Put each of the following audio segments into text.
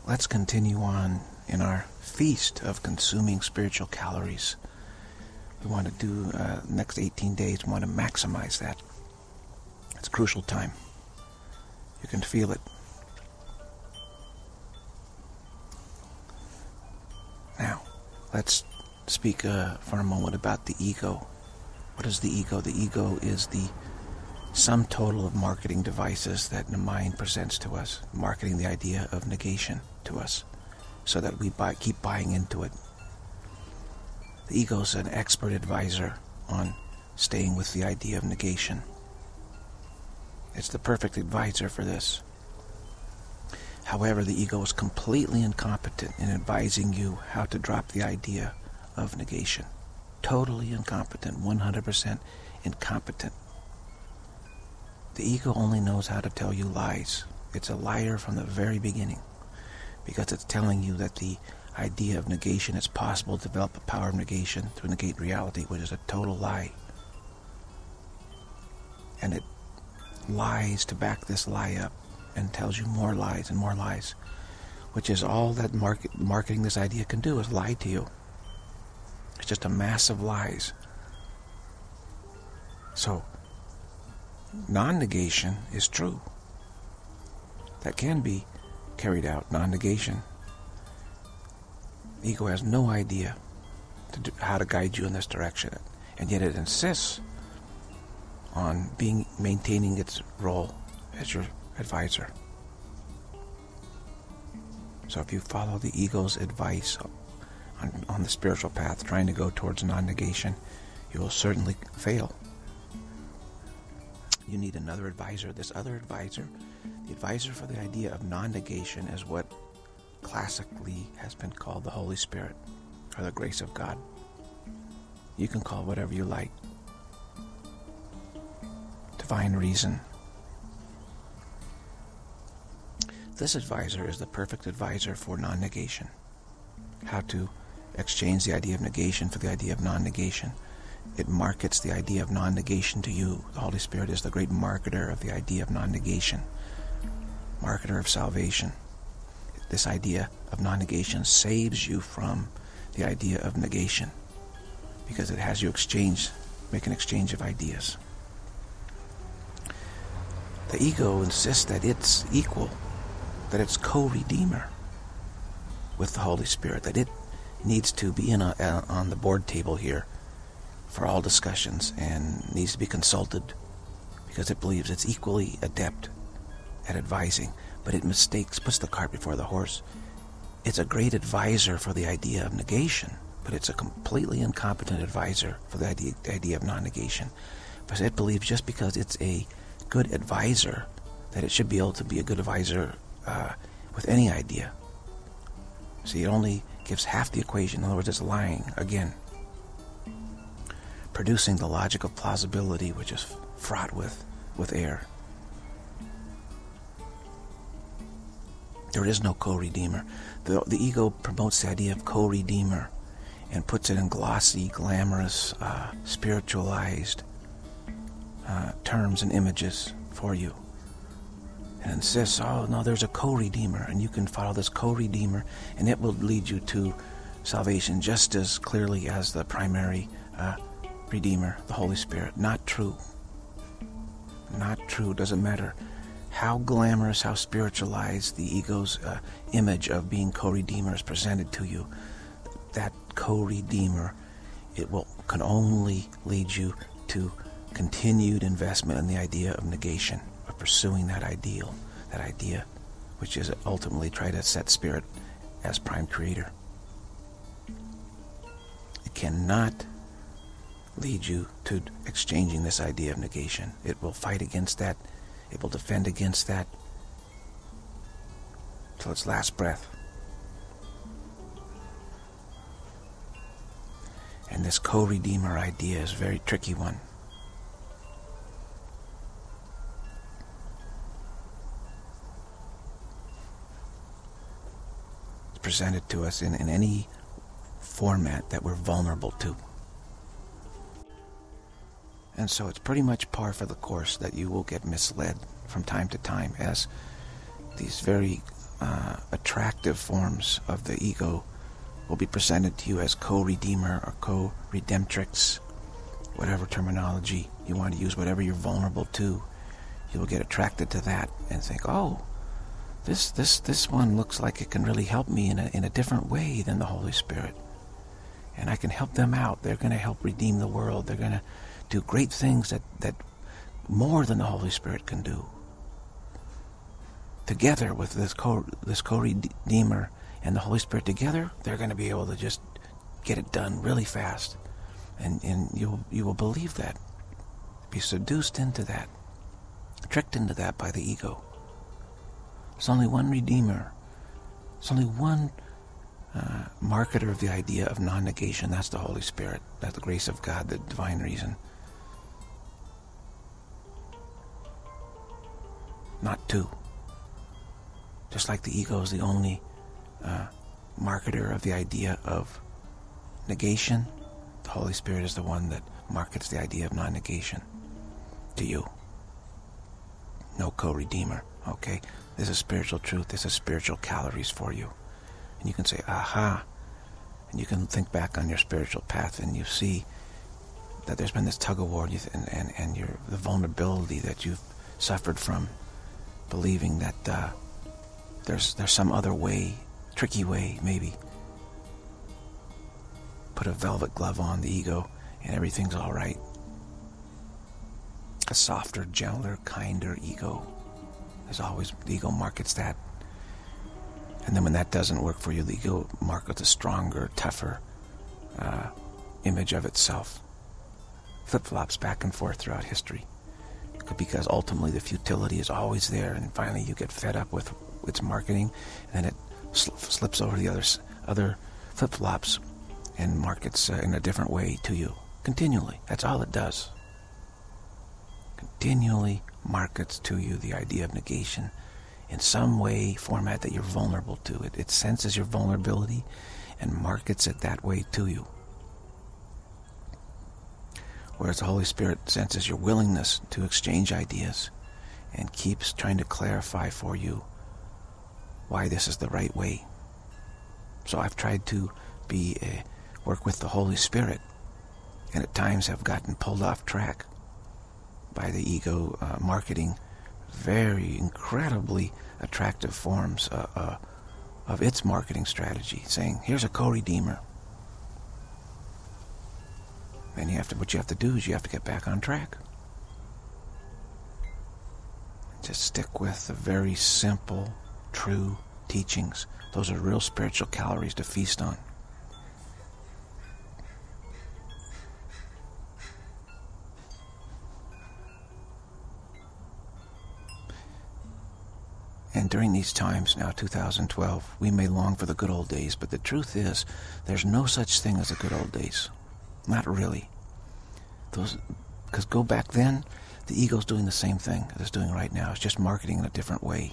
let's continue on in our feast of consuming spiritual calories. We want to do next 18 days, we want to maximize that. It's crucial time. You can feel it. Now, let's speak for a moment about the ego. What is the ego? The ego is the sum total of marketing devices that the mind presents to us, marketing the idea of negation to us, so that we keep buying into it. The ego is an expert advisor on staying with the idea of negation. It's the perfect advisor for this. However, the ego is completely incompetent in advising you how to drop the idea of negation. Totally incompetent, 100% incompetent. The ego only knows how to tell you lies. It's a liar from the very beginning, because it's telling you that the idea of negation is possible to develop the power of negation to negate reality, which is a total lie. And it lies to back this lie up and tells you more lies and more lies, which is all that marketing this idea can do, is lie to you. It's just a mass of lies. So, non-negation is true. That can be carried out, non-negation. Ego has no idea how to guide you in this direction, and yet it insists on maintaining its role as your advisor. So if you follow the ego's advice on the spiritual path, trying to go towards non-negation, you will certainly fail. You need another advisor. This other advisor, the advisor for the idea of non-negation, is what classically has been called the Holy Spirit, or the grace of God. You can call it whatever you like. Divine reason. This advisor is the perfect advisor for non-negation. How to exchange the idea of negation for the idea of non-negation. It markets the idea of non-negation to you. The Holy Spirit is the great marketer of the idea of non-negation. Marketer of salvation. This idea of non-negation saves you from the idea of negation, because it has you make an exchange of ideas. The ego insists that it's equal, that it's co-redeemer with the Holy Spirit, that it needs to be on the board table here for all discussions and needs to be consulted, because it believes it's equally adept at advising, but it puts the cart before the horse. It's a great advisor for the idea of negation, but it's a completely incompetent advisor for the idea of non-negation, because it believes just because it's a good advisor that it should be able to be a good advisor with any idea. See, it only gives half the equation. In other words, it's lying again, producing the logic of plausibility, which is fraught with error. There is no co-redeemer. The ego promotes the idea of co-redeemer and puts it in glossy, glamorous, spiritualized terms and images for you, and insists, oh no, there's a co-redeemer, and you can follow this co-redeemer, and it will lead you to salvation just as clearly as the primary redeemer, the Holy Spirit. Not true. Not true. Doesn't matter how glamorous, how spiritualized the ego's image of being co-redeemer is presented to you. That co-redeemer, can only lead you to continued investment in the idea of negation, of pursuing that idea, which is ultimately try to set spirit as prime creator. It cannot lead you to exchanging this idea of negation. It will fight against that. It will defend against that till its last breath. And this co-redeemer idea is a very tricky one. It's presented to us in any format that we're vulnerable to. And so it's pretty much par for the course that you will get misled from time to time as these very attractive forms of the ego will be presented to you as co-redeemer or co-redemptrix, whatever terminology you want to use, whatever you're vulnerable to. You will get attracted to that and think, oh, this one looks like it can really help me in a different way than the Holy Spirit. And I can help them out. They're going to help redeem the world. They're going to do great things that more than the Holy Spirit can do. Together with this co-redeemer and the Holy Spirit together, they're going to be able to just get it done really fast. And you will believe that. Be seduced into that. Tricked into that by the ego. There's only one Redeemer. There's only one marketer of the idea of non-negation. That's the Holy Spirit. That's the grace of God, the divine reason. Not two. Just like the ego is the only marketer of the idea of negation, the Holy Spirit is the one that markets the idea of non-negation to you. No co-redeemer. Okay? This is spiritual truth. This is spiritual calories for you. And you can say, aha. And you can think back on your spiritual path and you see that there's been this tug-of-war and the vulnerability that you've suffered from believing that there's some other way, tricky way maybe. Put a velvet glove on the ego and everything's all right. A softer, gentler, kinder ego. There's always, the ego markets that. And then when that doesn't work for you, the ego markets a stronger, tougher image of itself. Flip-flops back and forth throughout history. Because ultimately the futility is always there, and finally you get fed up with its marketing, and then it slips over the other flip-flops and markets in a different way to you. Continually. That's all it does. Continually markets to you the idea of negation in some way, format that you're vulnerable to. It senses your vulnerability and markets it that way to you. Whereas the Holy Spirit senses your willingness to exchange ideas and keeps trying to clarify for you why this is the right way. So I've tried to work with the Holy Spirit, and at times have gotten pulled off track by the ego marketing very incredibly attractive forms of its marketing strategy, saying, here's a co-redeemer. And what you have to do is you have to get back on track. Just stick with the very simple, true teachings. Those are real spiritual calories to feast on. And during these times now, 2012, we may long for the good old days, but the truth is, there's no such thing as the good old days. Not really. Because go back then, the ego's doing the same thing that it's doing right now. It's just marketing in a different way.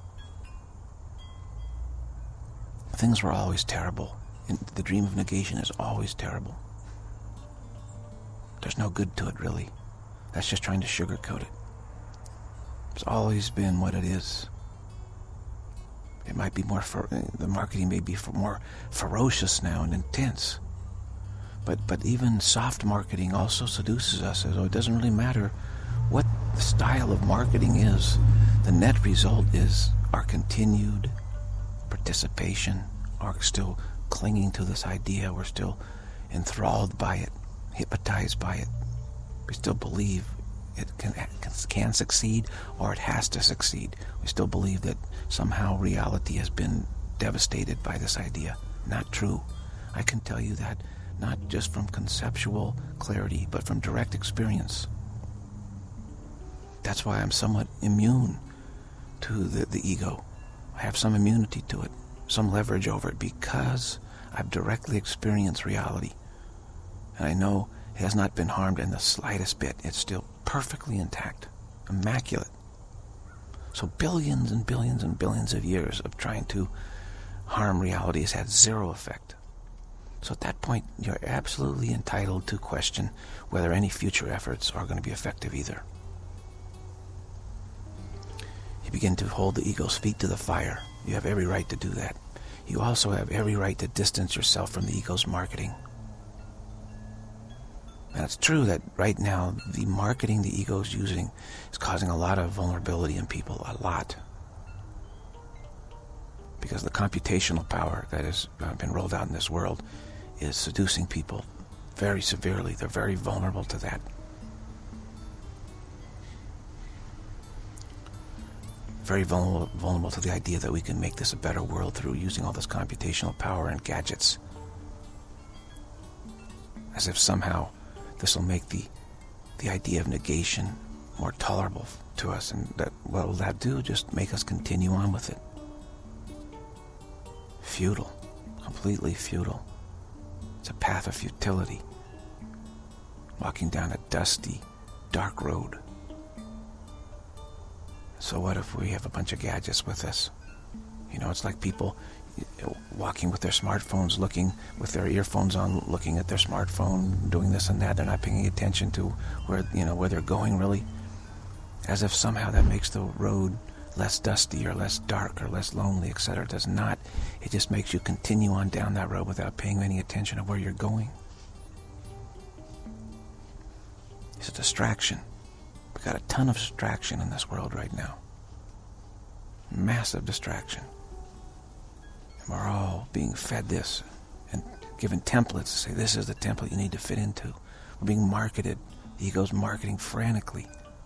Things were always terrible. And the dream of negation is always terrible. There's no good to it, really. That's just trying to sugarcoat it. It's always been what it is. It might be the marketing may be more ferocious now and intense. But even soft marketing also seduces us, so it doesn't really matter what the style of marketing is. The net result is our continued participation, our still clinging to this idea. We're still enthralled by it, hypnotized by it. We still believe it can succeed, or it has to succeed. We still believe that somehow reality has been devastated by this idea. Not true. I can tell you that not just from conceptual clarity, but from direct experience. That's why I'm somewhat immune to the ego. I have some immunity to it, some leverage over it, because I've directly experienced reality. And I know it has not been harmed in the slightest bit. It's still perfectly intact, immaculate. So billions and billions and billions of years of trying to harm reality has had zero effect. So at that point, you're absolutely entitled to question whether any future efforts are going to be effective either. You begin to hold the ego's feet to the fire. You have every right to do that. You also have every right to distance yourself from the ego's marketing. And it's true that right now, the marketing the ego is using is causing a lot of vulnerability in people, a lot. Because the computational power that has been rolled out in this world is seducing people very severely. They're very vulnerable to that. Very vulnerable to the idea that we can make this a better world through using all this computational power and gadgets. As if somehow this will make the idea of negation more tolerable to us. And that, what will that do? Just make us continue on with it. Futile. Completely futile. It's a path of futility. Walking down a dusty, dark road. So what if we have a bunch of gadgets with us? You know, it's like people walking with their smartphones, looking with their earphones on, looking at their smartphone, doing this and that. They're not paying attention to where they're going, really. As if somehow that makes the road less dusty or less dark or less lonely, etc. It does not. It just makes you continue on down that road without paying any attention to where you're going. It's a distraction. We've got a ton of distraction in this world right now. Massive distraction. And we're all being fed this and given templates to say, this is the template you need to fit into. We're being marketed. The ego's marketing frantically.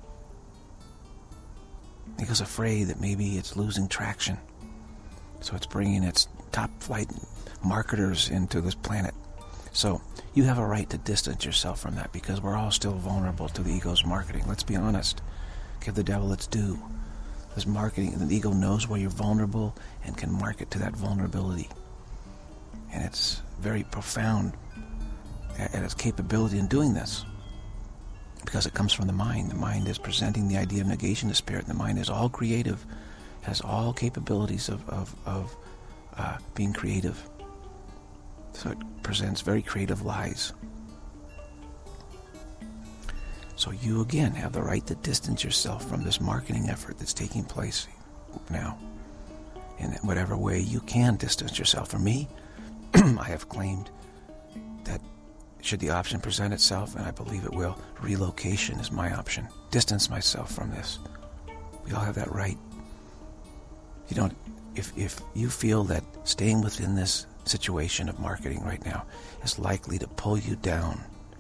The ego's afraid that maybe it's losing traction. So it's bringing its top flight marketers into this planet. So you have a right to distance yourself from that because we're all still vulnerable to the ego's marketing. Let's be honest. Give the devil its due. This marketing, the ego knows where you're vulnerable and can market to that vulnerability. And it's very profound at its capability in doing this because it comes from the mind. The mind is presenting the idea of negation to spirit. The mind is all creative, has all capabilities of being creative. So it presents very creative lies. So you again have the right to distance yourself from this marketing effort that's taking place now. In whatever way you can distance yourself. For me, I have claimed that should the option present itself, and I believe it will, relocation is my option. Distance myself from this. We all have that right. You don't, if you feel that staying within this situation of marketing right now is likely to pull you down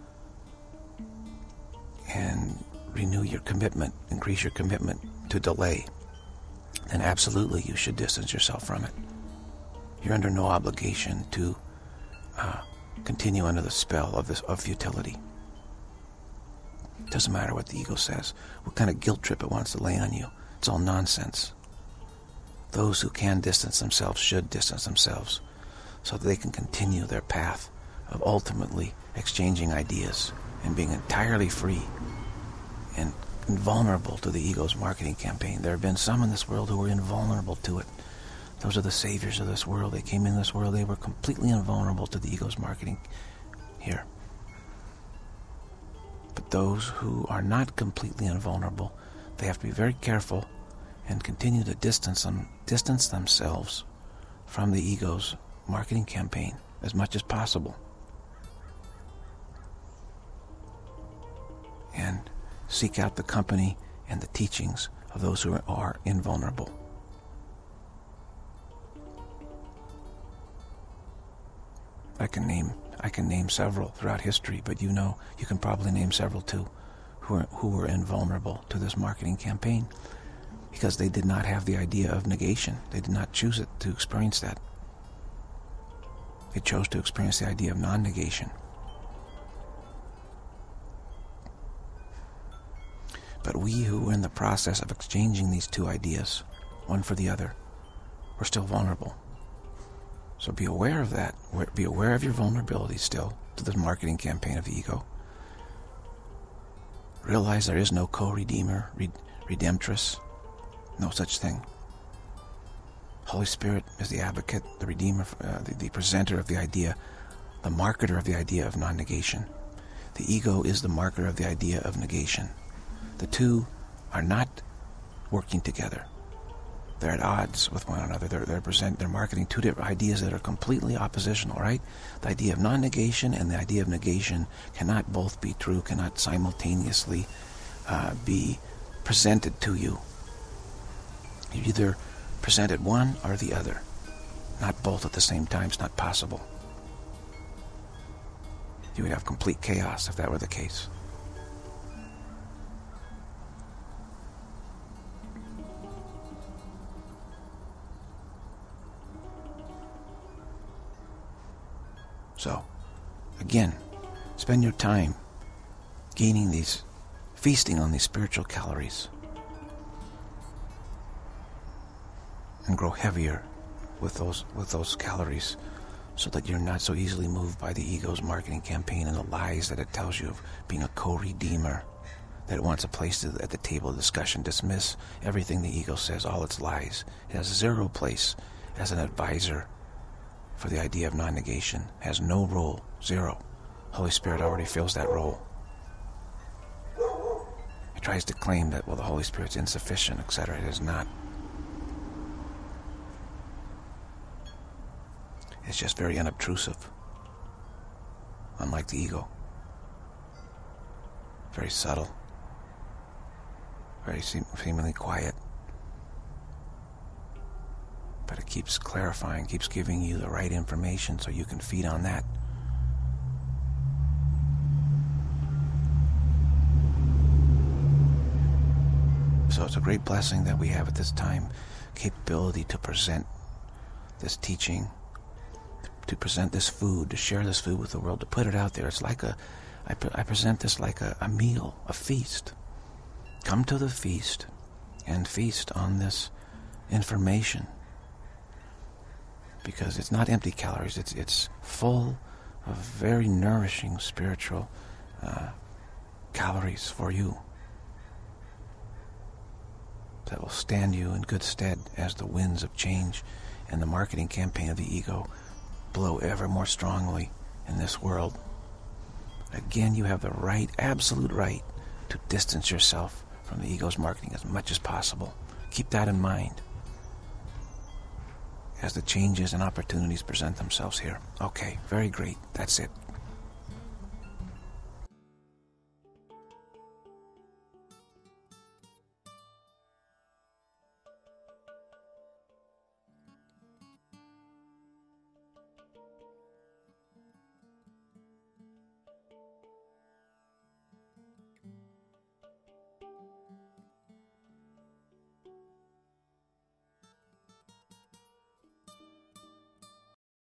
and renew your commitment, increase your commitment to delay, then absolutely you should distance yourself from it. You're under no obligation to continue under the spell of futility. It doesn't matter what the ego says, what kind of guilt trip it wants to lay on you. It's all nonsense. Those who can distance themselves should distance themselves, so that they can continue their path of ultimately exchanging ideas and being entirely free and invulnerable to the ego's marketing campaign. There have been some in this world who were invulnerable to it. Those are the saviors of this world. They came in this world, they were completely invulnerable to the ego's marketing here. But those who are not completely invulnerable, they have to be very careful and continue to distance themselves from the ego's marketing campaign as much as possible, and seek out the company and the teachings of those who are invulnerable. I can name several throughout history, but you can probably name several too who were invulnerable to this marketing campaign because they did not have the idea of negation. They did not choose it to experience that. They chose to experience the idea of non-negation. But we who were in the process of exchanging these two ideas, one for the other, we're still vulnerable. So be aware of that. Be aware of your vulnerability still to the marketing campaign of the ego. Realize there is no co-redeemer, redemptress, no such thing. Holy Spirit is the advocate, the redeemer, the presenter of the idea, the marketer of the idea of non-negation. The ego is the marketer of the idea of negation. The two are not working together. They're at odds with one another. They're marketing two different ideas that are completely oppositional, right? The idea of non-negation and the idea of negation cannot both be true, cannot simultaneously be presented to you. You either presented one or the other. Not both at the same time. It's not possible. You would have complete chaos if that were the case. So, again, spend your time feasting on these spiritual calories, and grow heavier with those calories, so that you're not so easily moved by the ego's marketing campaign and the lies that it tells you of being a co-redeemer, that it wants a place at the table of discussion. Dismiss everything the ego says, all its lies. It has zero place as an advisor for the idea of non-negation. It has no role, zero. Holy Spirit already fills that role. It tries to claim that, well, the Holy Spirit's insufficient, etc. It is not. It's just very unobtrusive, unlike the ego. Very subtle, very seemingly quiet. But it keeps clarifying, keeps giving you the right information so you can feed on that. So it's a great blessing that we have at this time, capability to present this teaching, to present this food, to share this food with the world, to put it out there. It's like I present this like a meal, a feast. Come to the feast and feast on this information, because it's not empty calories. It's full of very nourishing spiritual calories for you that will stand you in good stead as the winds of change and the marketing campaign of the ego blow ever more strongly in this world. Again, you have the right, absolute right, to distance yourself from the ego's marketing as much as possible. Keep that in mind as the changes and opportunities present themselves here. Okay, very great. That's it.